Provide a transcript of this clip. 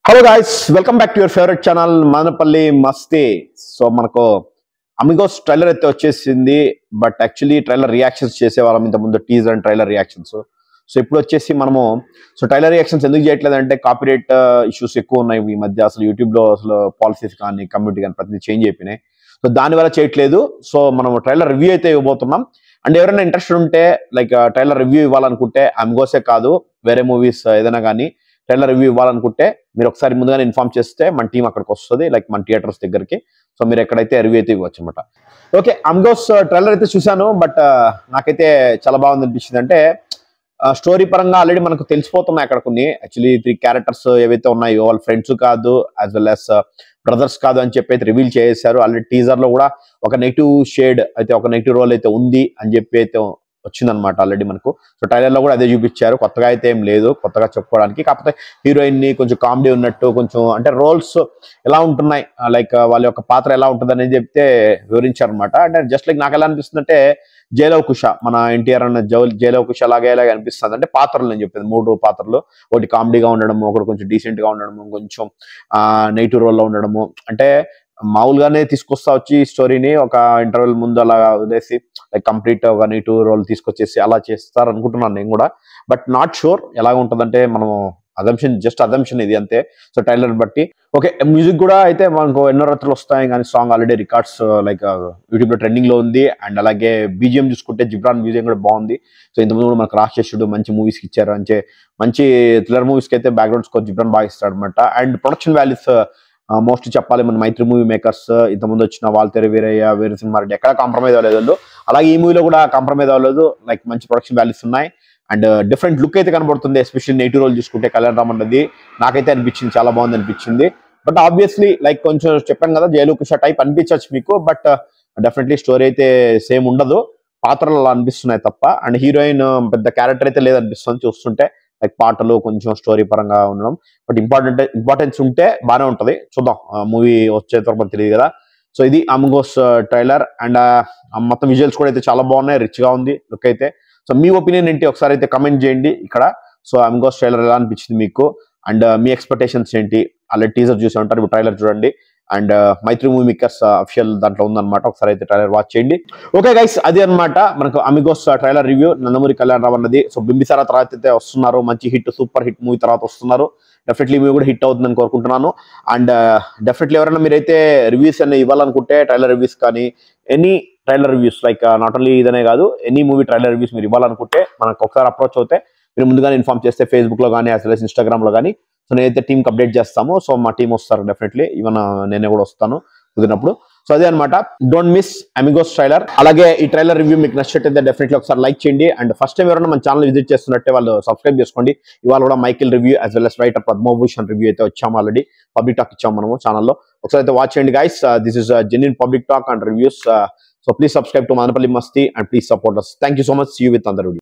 Hello guys, welcome back to your favorite channel Madanapalli Masthi. So మనకు Amigos trailer అయితే వచ్చేసింది, but actually trailer reactions చేసేవాళ్ళం ఇంత ముందు, teaser and trailer reactions. So ఇప్పుడు వచ్చేసి మనము ట్రైలర్ రియాక్షన్స్ ఎందుకు చేయట్లేదు అంటే కాపీరైట్ ఇష్యూస్ ఎక్కువ ఉన్నాయి ఈ మధ్య. అసలు యూట్యూబ్ లో అసలు పాలసీస్ కానీ కమ్యూనిటీ కానీ ప్రతిదీ చేంజ్ అయిపోయినాయి. సో దానివల్ల చేయట్లేదు. సో మనం ట్రైలర్ రివ్యూ అయితే ఇవ్వబోతున్నాం. అండ్ ఎవరైనా ఇంట్రెస్ట్ ఉంటే లైక్ ట్రైలర్ రివ్యూ ఇవ్వాలనుకుంటే అమిగోసే కాదు, వేరే మూవీస్ ఏదైనా కానీ ట్రైలర్ రివ్యూ ఇవ్వాలనుకుంటే మీరు ఒకసారి ముందుగానే ఇన్ఫార్మ్ చేస్తే మన టీం అక్కడికి వస్తుంది, లైక్ మన థియేటర్స్ దగ్గరికి. సో మీరు ఎక్కడైతే రివ్యూ అయితే ఇవ్వచ్చు అనమాట. ఓకే, అమిగోస్ ట్రైలర్ అయితే చూశాను, బట్ నాకైతే చాలా బాగుంది అనిపించింది. అంటే స్టోరీ పరంగా ఆల్రెడీ మనకు తెలిసిపోతున్నాయి అక్కడ కొన్ని. యాక్చువల్లీ 3 క్యారెక్టర్స్ ఏవైతే ఉన్నాయో వాళ్ళ ఫ్రెండ్స్ కాదు, యాజ్ వెల్ యాజ్ బ్రదర్స్ కాదు అని చెప్పి అయితే రివీల్ చేశారు. ఆల్రెడీ టీజర్ లో కూడా ఒక నెగిటివ్ షేడ్ అయితే, ఒక నెగిటివ్ రోల్ అయితే ఉంది అని చెప్పి అయితే వచ్చిందనమాట ఆల్రెడీ మనకు. సో ట్రైలర్ లో కూడా అదే చూపించారు. కొత్తగా అయితే ఏం లేదు కొత్తగా చెప్పుకోవడానికి. కాకపోతే హీరోయిన్ ని కొంచెం కామెడీ ఉన్నట్టు, కొంచెం అంటే రోల్స్ ఎలా ఉంటున్నాయి, లైక్ వాళ్ళ యొక్క పాత్ర ఎలా ఉంటుంది అనేది చెప్తే వివరించారు అనమాట. అంటే జస్ట్ లైక్ నాకు ఎలా అనిపిస్తుంది అంటే జైలవ్ కుష, మన ఎన్టీఆర్ అన్న జైలవ్ కుష లాగే అనిపిస్తుంది. అంటే పాత్రలు నేను చెప్పేది 3 పాత్రలు, ఒకటి కామెడీగా ఉండడము, ఒకటి కొంచెం డీసెంట్ గా ఉండడము, కొంచెం నెగిటివ్ రోల్ లో ఉండడము. అంటే మామూలుగానే తీసుకొస్తా వచ్చి స్టోరీని ఒక ఇంటర్వెల్ ముందు అలా వదిలేసి లైక్ కంప్లీట్ ఒక నెగిటివ్ రోల్ తీసుకొచ్చేసి అలా చేస్తారు అనుకుంటున్నాను నేను కూడా. బట్ నాట్ షూర్ ఎలా ఉంటుందంటే మనం అజంప్షన్, జస్ట్ అజంప్షన్ ఇది అంతే. సో ట్రైలర్ బట్టి ఓకే. మ్యూజిక్ కూడా అయితే మనకు ఎన్నో రాత్రులు వస్తాయి కానీ song already records like YouTube లో ట్రెండింగ్ లో ఉంది. అండ్ అలాగే బీజిఎం చూసుకుంటే జిబ్రాన్ మ్యూజియం కూడా బాగుంది. సో ఇంతకుముందు కూడా మనకు రాక్షసుడు మంచి మూవీస్కి ఇచ్చారు, అంటే మంచి థ్రిల్లర్ మూవీస్కి అయితే బ్యాక్గ్రౌండ్ స్కోర్ జిబ్రాన్ బాగా ఇస్తాడు అనమాట. అండ్ ప్రొడక్షన్ వాల్యూస్ మోస్ట్లీ చెప్పాలి, మన మైత్రి మూవీ మేకర్స్ ఇంతకుముందు వచ్చిన వాల్తేరు వీరయ్య, వీర సింహారెడ్డి ఎక్కడ కాంప్రమైజ్ అవ్వలేదు. అలాగే ఈ మూవీలో కూడా కాంప్రమైజ్ అవ్వలేదు. లైక్ మంచి ప్రొడక్షన్ వాల్యూస్ ఉన్నాయి అండ్ డిఫరెంట్ లుక్ అయితే కనబడుతుంది. ఎస్పెషల్లీ నెగిటివ్ రోల్ చూసుకుంటే కళ్యాణరామ్ అన్నది నాకైతే అనిపించింది, చాలా బాగుంది అనిపించింది. బట్ ఆబ్వియస్లీ లైక్ కొంచెం చెప్పాను కదా జైలు కుష టైప్ అనిపించవచ్చు మీకు, బట్ డెఫినెట్లీ స్టోరీ అయితే సేమ్ ఉండదు, పాత్రలు అలా అనిపిస్తున్నాయి తప్ప. అండ్ హీరోయిన్ పెద్ద క్యారెక్టర్ అయితే లేదనిపిస్తుంది చూస్తుంటే, లైక్ పాటలు కొంచెం స్టోరీ పరంగా ఉండడం. బట్ ఇంపార్టెన్స్ ఉంటే బాగానే ఉంటది. చూద్దాం మూవీ వచ్చే తర్వాత తెలియదు కదా. సో ఇది అమిగోస్ ట్రైలర్. అండ్ మొత్తం విజువల్స్ కూడా అయితే చాలా బాగున్నాయి, రిచ్ గా ఉంది లుక్ అయితే. సో మీ ఒపీనియన్ ఏంటి ఒకసారి అయితే కమెంట్ చేయండి ఇక్కడ. సో అమిగోస్ ట్రైలర్ ఎలా అనిపించింది మీకు, అండ్ మీ ఎక్స్పెక్టేషన్స్ ఏంటి? ఆల్రెడీ టీజర్ చూసి ఉంటారు, ఇప్పుడు ట్రైలర్ చూడండి. And Mythri movie makers official దాంట్లో ఉందన్నమాట, ఒకసారి అయితే ట్రైలర్ వాచ్ చేయండి. ఓకే గైస్, అది అనమాట మనకు అమిగోస్ ట్రైలర్ రివ్యూ. నందమూరి కళ్యాణరామ్ అన్నది సో బింబిసారా తర్వాత అయితే వస్తున్నారు, మంచి హిట్ సూపర్ హిట్ మూవీ తర్వాత వస్తున్నారు. డెఫినెట్లీ మూవీ కూడా హిట్ అవుతుందని కోరుకుంటున్నాను. అండ్ డెఫినెట్లీ ఎవరైనా మీరైతే రివ్యూస్ అన్ని ఇవ్వాలనుకుంటే ట్రైలర్ రివ్యూస్ కానీ any trailer reviews like not only ఇదనే కాదు, ఎనీ మూవీ ట్రైలర్ రివ్యూస్ మీరు ఇవ్వాలనుకుంటే మనకు ఒకసారి అప్రోచ్ అవుతే మీరు ముందుగానే ఇన్ఫార్మ్ చేస్తే ఫేస్బుక్ లో కానీ యాజ్ వెల్ as ఇన్స్టాగ్రామ్ లో కానీ, సో నేనైతే టీంకి అప్డేట్ చేస్తాము. సో మా టీం వస్తారు డెఫినెట్లీ, ఈవెన్ నేనే కూడా వస్తాను కుదిరినప్పుడు. సో అదే అనమాట, డోంట్ మిస్ అమిగోస్ ట్రైలర్. అలాగే ఈ ట్రైలర్ రివ్యూ మీకు నచ్చినట్టయితే డెఫినెట్లీ ఒకసారి లైక్ చేయండి. అండ్ ఫస్ట్ టైం ఎవరైనా మన ఛానల్ విజిట్ చేస్తున్నట్టే వాళ్ళు సబ్స్క్రైబ్ చేసుకోండి. ఇవాళ కూడా Michael review as well as writer Padmabhushan review అయితే వచ్చాము, ఆల్రెడీ పబ్లిక్ టాక్ ఇచ్చాము మనము ఛానల్లో. ఒకసారి అయితే వాచ్ చేయండి guys. This is genuine public talk and reviews. So please subscribe to Madanapalli Masthi and please support us. Thank you so much. See you with another video.